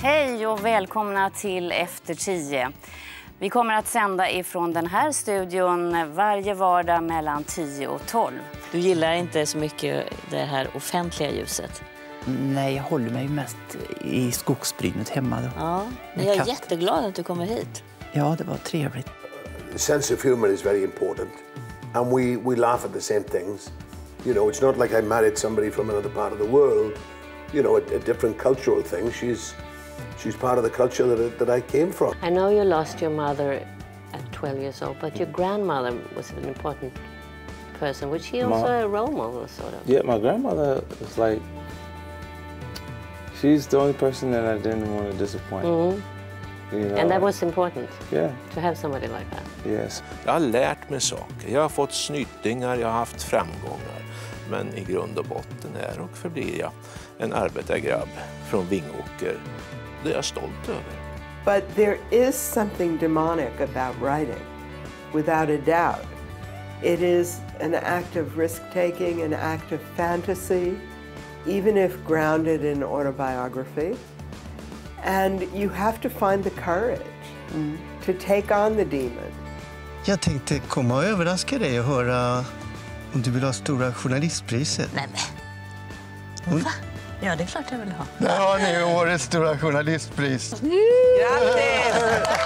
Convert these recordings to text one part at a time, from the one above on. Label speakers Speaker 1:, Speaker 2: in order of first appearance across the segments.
Speaker 1: Hej och välkomna till Efter 10. Vi kommer att sända ifrån den här studion varje vardag mellan 10 och 12.
Speaker 2: Du gillar inte så mycket det här offentliga ljuset?
Speaker 3: Nej, jag håller mig mest i skogsbrynet hemma. Då.
Speaker 2: Ja, men jag är jätteglad att du kommer hit.
Speaker 3: Ja, det var trevligt.
Speaker 4: Sense of humor is very important. And we laugh at the same things. You know, it's not like I married somebody from another part of the world. You know, a different cultural thing. She's part of the culture that I came from.
Speaker 5: I know you lost your mother at 12 years old, but your grandmother was an important person. Was she also a role model, sort of?
Speaker 6: Yeah, my grandmother was like, she's the only person that I didn't want to disappoint.
Speaker 5: Mm-hmm.
Speaker 6: You know?
Speaker 5: And that was important,
Speaker 6: yeah.
Speaker 5: To have somebody like that.
Speaker 6: Yes.
Speaker 7: Jag har lärt mig saker. Jag har fått snytingar, jag har haft framgångar. Men i grund och botten är och förblir jag en arbetargrabb från Vingåker. Det är jag stolt över.
Speaker 8: But there is something demonic about writing, without a doubt. It is an act of risk-taking, an act of fantasy, even if grounded in autobiography. And you have to find the courage to take on the demon.
Speaker 9: Jag tänkte komma och överraska dig och höra om du vill ha stora journalistpriset.
Speaker 2: Nej, men. Va? Ja, det är klart jag vill ha.
Speaker 9: Där har ni årets stora journalistpris.
Speaker 8: Grattis!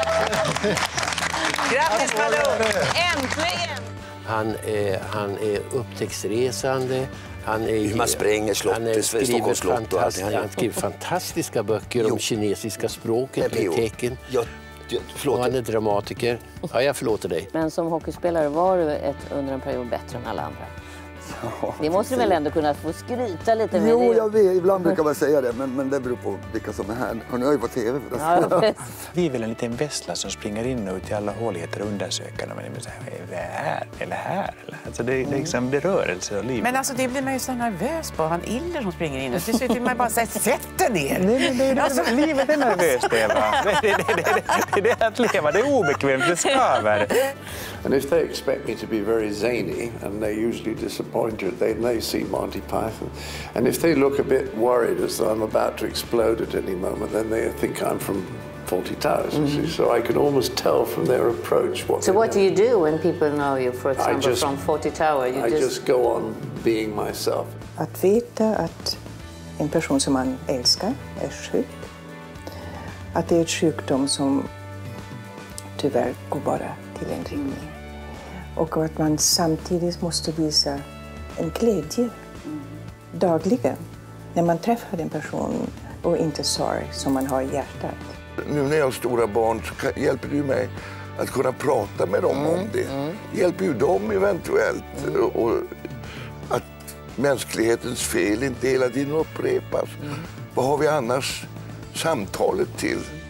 Speaker 8: Grattis, Malou!
Speaker 2: Äntligen!
Speaker 10: Han är upptäcktsresande.
Speaker 4: Man spränger Stockholms slott och allt.
Speaker 10: Han skriver fantastiska böcker om kinesiska språket med tecken. Och han är dramatiker. Ja, jag förlåter dig.
Speaker 5: Men som hockeyspelare var du under en period bättre än alla andra.
Speaker 11: Ja,
Speaker 5: det måste du väl ändå kunna få skryta lite med.
Speaker 11: Jo, jag vet. Ibland brukar man säga det, men det beror på vilka som är här. Och nu har ju på tv.
Speaker 3: Ja, vi är väl en liten vessla som springer in och ut i alla håligheter och undersöker. Men det är det här eller här? Alltså det är liksom berörelse och liv.
Speaker 8: Men alltså det blir man ju så nervös på. Han iller som springer in. Till slut vill man bara säga, sätt dig ner.
Speaker 3: Nej, alltså, livet är nervöst, Eva. Det är att leva, det är obekvämt, det skaver.
Speaker 12: And if they expect me to be very zany, and they're usually disappointed, they see Monty Python. And if they look a bit worried as though I'm about to explode at any moment, then they think I'm from 40 Towers. So I can almost tell from their approach what.
Speaker 5: So what do you do when people know you, for example, from 40 Tower?
Speaker 12: I just go on being myself.
Speaker 8: Att veta att en person som man älskar är sjuk. Att det är ett sjukdom som tyvärr går bara till en riktning. Och att man samtidigt måste visa en glädje dagligen när man träffar en person och inte sorg som man har i hjärtat.
Speaker 4: Nu när jag har stora barn så hjälper du mig att kunna prata med dem om det. Hjälper ju dem eventuellt. Och att mänsklighetens fel inte hela tiden upprepas. Vad har vi annars samtalet till?